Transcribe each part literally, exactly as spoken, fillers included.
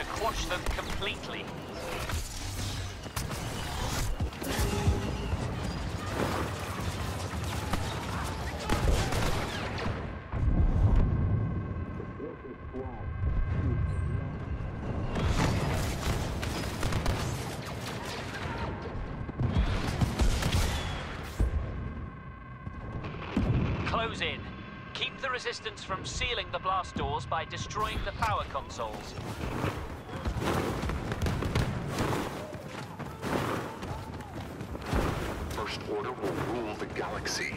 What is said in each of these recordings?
to quash them completely. Close in. Keep the resistance from sealing the blast doors by destroying the power consoles. First Order will rule the galaxy.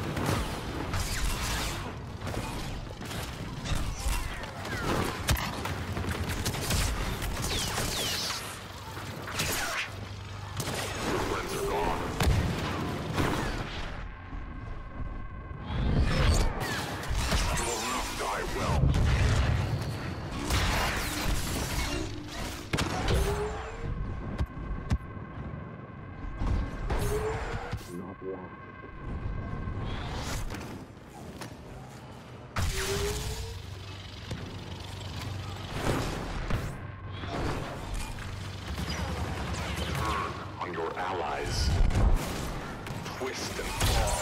Your friends are gone. You will not die well. Not long. Turn on your allies. Twist and fall.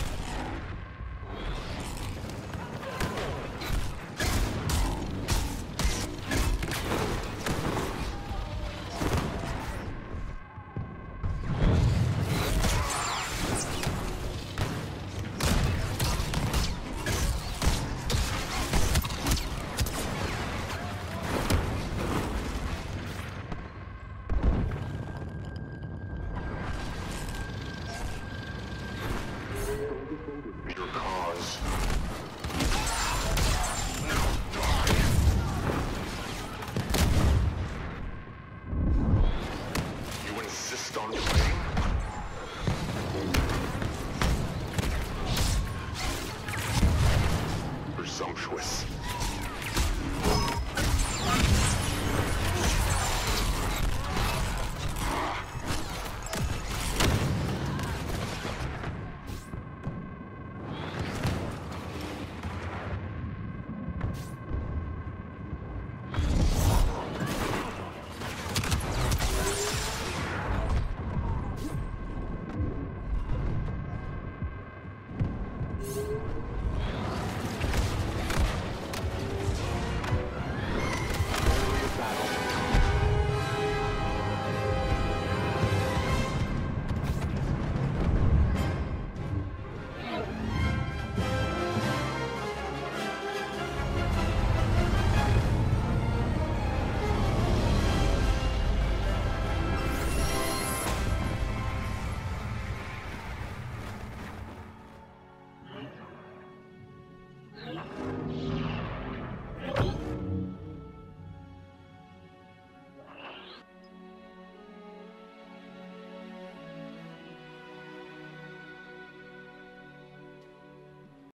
Your cause. Now die. You insist on playing? Presumptuous.